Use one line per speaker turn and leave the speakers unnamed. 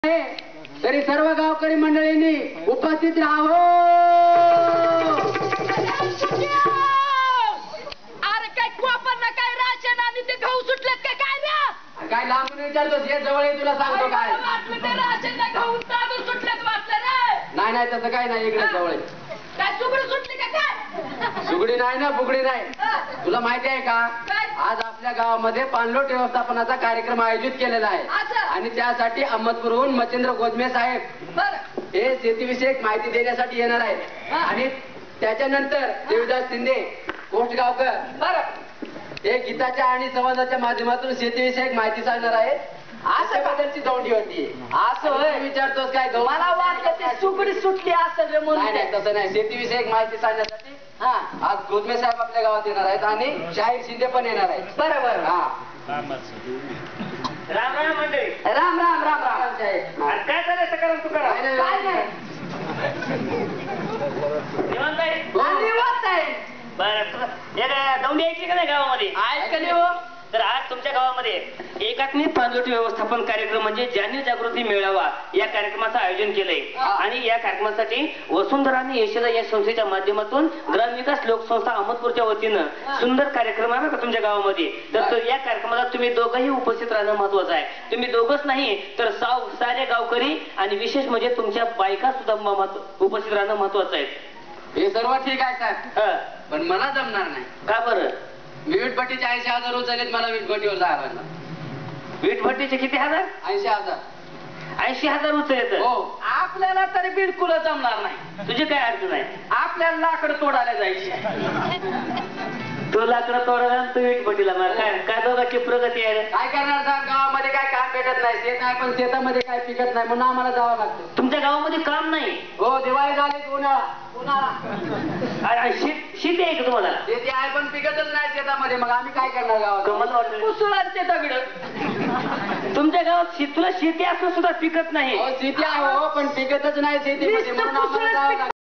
तरी सर्व गावकरी मंडळींनी उपस्थित राहावं।
अरे काय वापरला काय राशन आणि ते गहू सुटलेत का काय रे?
काय लांबून विचारतोस? ये जवळ ये, तुला सांगतो काय।
वाटलं ते राशन ना गहू तांदूळ सुटलेत वाटलं रे।
नाही नाही तसं काय नाही, इकडे जवळ ये।
काय सुगडी सुटली का काय?
सुगडी नाही ना, फुगडी नाही। तुला माहिती आहे का, आज आपल्या गावामध्ये पाणलोट व्यवस्थापनाचा कार्यक्रम आयोजित केलेला आहे आणि त्यासाठी अहमदपूरहून मच्छिंद्र गोजमे साहेब हे शेतीविषयक माहिती देण्यासाठी येणार आहेत आणि त्याच्यानंतर देवदास शिंदे कोष्टगावकर हे गीताच्या आणि संवादाच्या माध्यमातून शेतीविषयक माहिती सांगणार आहेत। अशा बद्दलची दौंडी होती असं विचारतोस काय?
मला वाटलं ते सुगडी सुटली असेल रे म्हणून।
नाही तसं नाही, शेतीविषयक माहिती सांगण्यासाठी आज गोजमे साहेब आपल्या गावात येणार आहेत आणि शाहीर शिंदे पण येणार आहेत।
बरोबर।
राम राम मंडळी।
राम राम राम राम
साहेब
काय करायचं करा तू करा।
काय नाही
निवांत आहे?
निवांत आहे।
बरं एक दौंडी ऐकली का नाही गावामध्ये?
ऐकली हो।
तर आज तुमच्या गावामध्ये एकात्मिक पाणलोट व्यवस्थापन कार्यक्रम म्हणजे जाणीव जागृती मेळावा या कार्यक्रमाचं आयोजन केलंय आणि या कार्यक्रमासाठी वसुंधरा आणि यशोदा या संस्थेच्या माध्यमातून ग्रामविकास लोकसंस्था अहमदपूरच्या वतीनं सुंदर कार्यक्रम आहे का तुमच्या गावामध्ये। तर या कार्यक्रमाला तुम्ही दोघंही उपस्थित राहणं महत्वाचं आहे। तुम्ही दोघंच नाही तर सारे गावकरी आणि विशेष म्हणजे तुमच्या बायका सुद्धा उपस्थित राहणं महत्वाचं आहे।
हे सर्व ठीक आहे साहेब, पण मला जमणार नाही।
का बरं?
वीटभट्टीचे 80,000 उचललेत मला वीटभट्टीवर जायला।
वीटभट्टीचे किती हजार?
80,000।
80,000 उचलत?
हो।
आपल्याला तरी बिलकुल जमणार नाही।
तुझी काय अडचण आहे?
आपल्याला लाकड तोडायला जायची।
तू लाकडं तोडायला तू वीटभट्टीला मार। काय काय दोघांची प्रगती आहे?
काय करणार साहेब, गावामध्ये काय काम भेटत नाही, शेत आहे पण शेतामध्ये काय पिकत नाही म्हणून आम्हाला जावं लागतं।
तुमच्या गावामध्ये काम नाही?
हो, दिवाळी झाली, उन्हाळा
शेती आहे का तुम्हाला?
शेती आहे पण पिकतच नाही शेतामध्ये, मग आम्ही काय करणार गावात?
मला वाटलं
कुसुळांचे दगड।
तुमच्या गावात तुला शेती असून सुद्धा पिकत नाही?
शेती आहे हो, पण पिकतच नाही शेतीमध्ये म्हणून आम्हाला जावं लागतं।